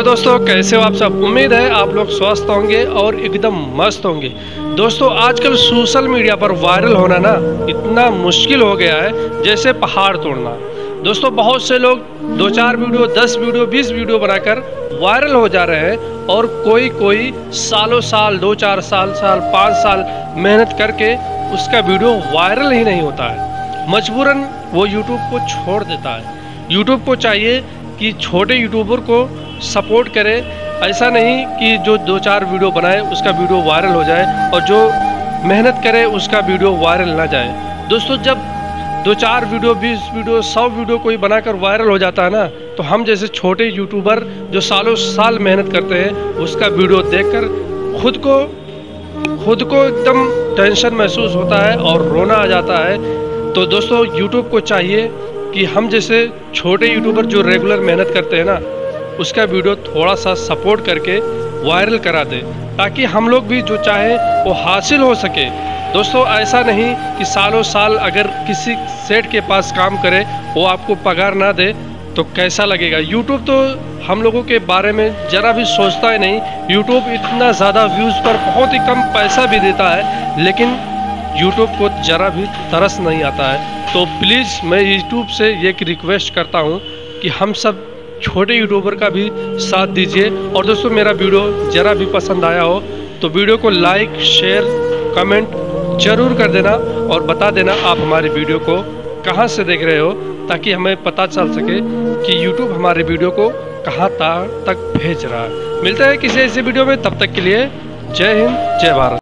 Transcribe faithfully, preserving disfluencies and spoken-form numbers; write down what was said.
दोस्तों, कैसे हो आप सब। उम्मीद है आप लोग स्वस्थ होंगे और एकदम मस्त होंगे। दोस्तों, आजकल सोशल मीडिया पर वायरल होना ना इतना मुश्किल हो गया है जैसे पहाड़ तोड़ना। दोस्तों, बहुत से लोग दो चार वीडियो, दस वीडियो, बीस वीडियो बनाकर वायरल हो जा रहे हैं और कोई कोई सालों साल, दो चार साल साल पाँच साल मेहनत करके उसका वीडियो वायरल ही नहीं होता है। मजबूरन वो यूट्यूब को छोड़ देता है। यूट्यूब को चाहिए कि छोटे यूट्यूबर को सपोर्ट करे, ऐसा नहीं कि जो दो चार वीडियो बनाए उसका वीडियो वायरल हो जाए और जो मेहनत करे उसका वीडियो वायरल ना जाए। दोस्तों, जब दो चार वीडियो, बीस वीडियो, सौ वीडियो कोई बनाकर वायरल हो जाता है ना, तो हम जैसे छोटे यूट्यूबर जो सालों साल मेहनत करते हैं उसका वीडियो देखकर खुद को खुद को एकदम टेंशन महसूस होता है और रोना आ जाता है। तो दोस्तों, यूट्यूब को चाहिए कि हम जैसे छोटे यूट्यूबर जो रेगुलर मेहनत करते हैं ना, उसका वीडियो थोड़ा सा सपोर्ट करके वायरल करा दे, ताकि हम लोग भी जो चाहे वो हासिल हो सके। दोस्तों, ऐसा नहीं कि सालों साल अगर किसी सेठ के पास काम करे वो आपको पगार ना दे तो कैसा लगेगा। यूट्यूब तो हम लोगों के बारे में ज़रा भी सोचता ही नहीं। यूट्यूब इतना ज़्यादा व्यूज़ पर बहुत ही कम पैसा भी देता है, लेकिन यूट्यूब को ज़रा भी तरस नहीं आता है। तो प्लीज़ मैं यूट्यूब से एक रिक्वेस्ट करता हूँ कि हम सब छोटे यूट्यूबर का भी साथ दीजिए। और दोस्तों, मेरा वीडियो ज़रा भी पसंद आया हो तो वीडियो को लाइक, शेयर, कमेंट ज़रूर कर देना और बता देना आप हमारे वीडियो को कहाँ से देख रहे हो, ताकि हमें पता चल सके कि यूट्यूब हमारे वीडियो को कहाँ तक भेज रहा है। मिलते हैं किसी ऐसे वीडियो में, तब तक के लिए जय हिंद, जय भारत।